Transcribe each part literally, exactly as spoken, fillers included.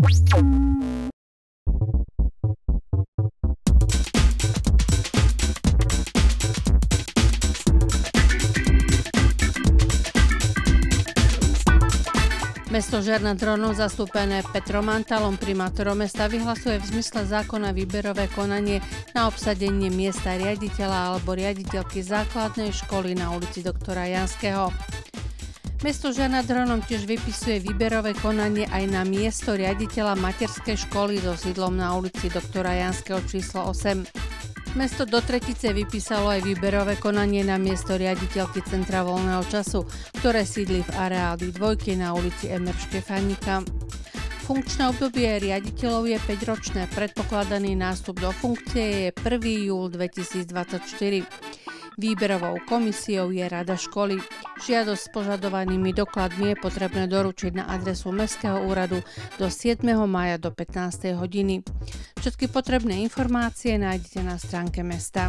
Mesto Žiar nad Hronom, zastúpené Petrom Antalom, primátorom mesta, vyhlasuje v zmysle zákona výberové konanie na obsadenie miesta riaditeľa alebo riaditeľky základnej školy na ulici doktora Janského. Mesto Žiar nad Hronom tiež vypisuje výberové konanie aj na miesto riaditeľa materskej školy so sídlom na ulici doktora Janského číslo osem. Mesto do tretice vypísalo aj výberové konanie na miesto riaditeľky Centra voľného času, ktoré sídli v areáli dvojky na ulici Emer Štefánika. Funkčné obdobie riaditeľov je päťročné, predpokladaný nástup do funkcie je prvého júla dvetisícdvadsaťštyri. Výberovou komisiou je Rada školy. Žiadosť s požadovanými dokladmi je potrebné doručiť na adresu Mestského úradu do siedmeho mája do pätnástej hodiny. Všetky potrebné informácie nájdete na stránke mesta.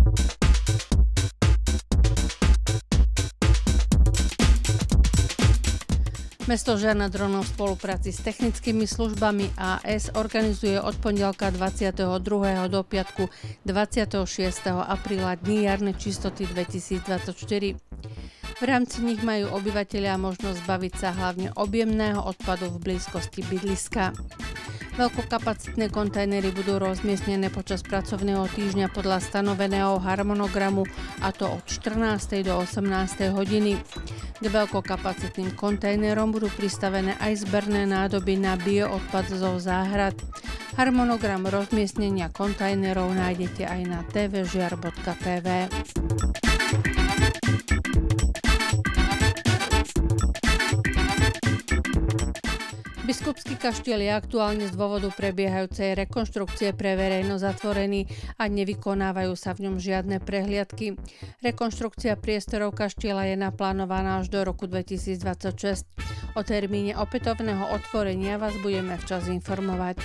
Mesto Žiar nad Hronom v spolupráci s technickými službami á es organizuje od pondelka dvadsiateho druhého do piatku dvadsiateho šiesteho apríla dni jarnej čistoty dvetisícdvadsaťštyri. V rámci nich majú obyvatelia možnosť zbaviť sa hlavne objemného odpadu v blízkosti bydliska. Veľkokapacitné kontajnery budú rozmiestnené počas pracovného týždňa podľa stanoveného harmonogramu, a to od štrnástej do osemnástej hodiny. K veľkokapacitným kontajnerom budú pristavené aj zberné nádoby na bioodpad zo záhrad. Harmonogram rozmiestnenia kontajnerov nájdete aj na tvžiar bodka té vé. Biskupský kaštiel je aktuálne z dôvodu prebiehajúcej rekonštrukcie pre verejnosť zatvorený a nevykonávajú sa v ňom žiadne prehliadky. Rekonštrukcia priestorov kaštieľa je naplánovaná až do roku dvetisícdvadsaťšesť. O termíne opätovného otvorenia vás budeme včas informovať.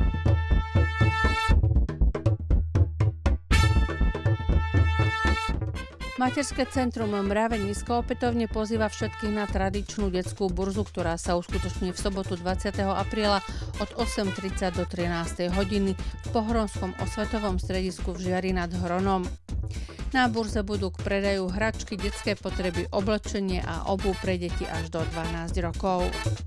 Materské centrum Mravenisko opätovne pozýva všetkých na tradičnú detskú burzu, ktorá sa uskutoční v sobotu dvadsiateho apríla od osem tridsať do trinástej hodiny v Pohronskom osvetovom stredisku v Žiari nad Hronom. Na burze budú k predaju hračky, detské potreby, oblečenie a obuv pre deti až do dvanásť rokov.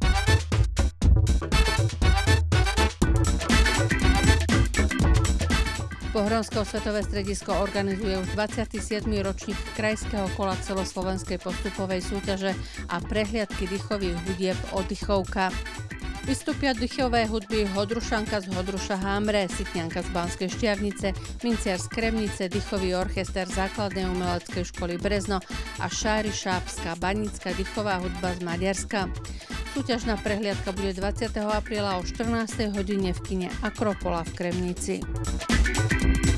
Pohronské osvetové stredisko organizuje už dvadsiaty siedmy ročník krajského kola celoslovenskej postupovej súťaže a prehliadky dýchových hudieb Oddychovka. Vystúpia dýchové hudby Hodrušanka z Hodruša Hámre, Sitňanka z Banskej Štiavnice, Minciar z Kremnice, dýchový orchester Základnej umeleckej školy Brezno a Šári Šápska banická dýchová hudba z Maďarska. Súťažná prehliadka bude dvadsiateho apríla o štrnástej hodine v kine Akropola v Kremnici.